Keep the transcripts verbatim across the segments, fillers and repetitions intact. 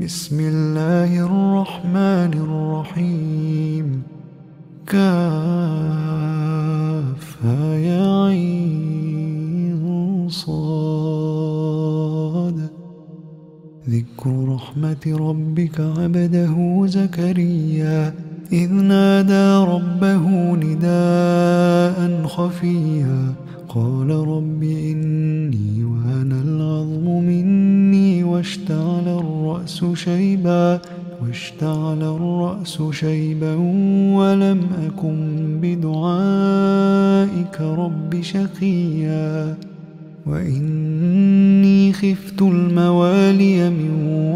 بسم الله الرحمن الرحيم كافها يا عين صاد. ذكر رحمة ربك عبده زكريا إذ نادى ربه نداء خفيا قال رب إني وهن العظم مني واشتعل الرأس شيبا واشتعل الرأس شيبا ولم أكن بدعائك رب شقيا وإني خفت الموالي من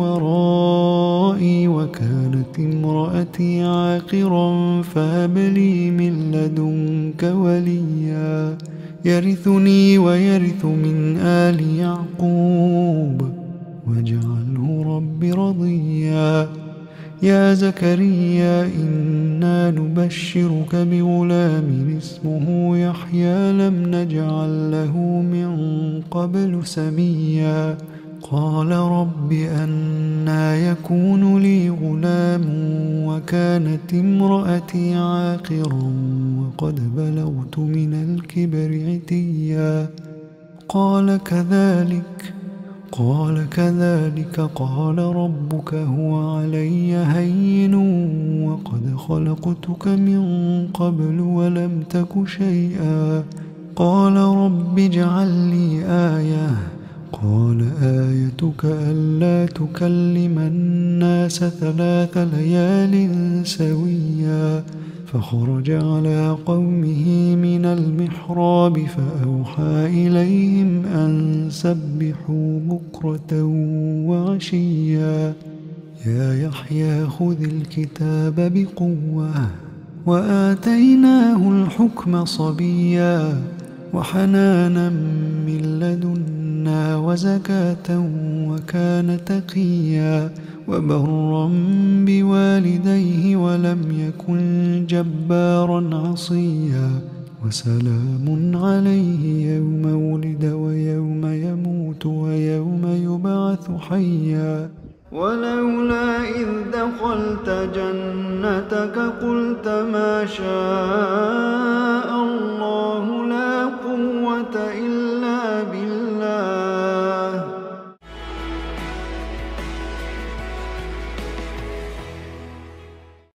ورائي وكانت امرأتي عاقرا فهب لي من لدنك وليا يرثني ويرث من آل يعقوب واجعله رب رضيا. يا زكريا إنا نبشرك بغلام اسمه يحيى لم نجعل له من قبل سميا قال رب أنى يكون لي غلام وكانت امرأتي عاقرا وقد بلغت من الكبر عتيا قال كذلك قال كذلك قال ربك هو علي هين وقد خلقتك من قبل ولم تك شيئا قال رب اجعل لي آية قال آيتك ألا تكلم الناس ثلاث ليال سويا فخرج على قومه من المحراب فأوحى إليهم أن سبحوا بكرة وعشيا يا يحيى خذ الكتاب بقوة وآتيناه الحكم صبيا وحنانا من لدنا وزكاة وكان تقيا وبرا بوالديه ولم يكن جبارا عصيا وسلام عليه يوم ولد ويوم يموت ويوم يبعث حيا ولولا إذ دخلت جنتك قلت ما شاء الله لا قوة إلا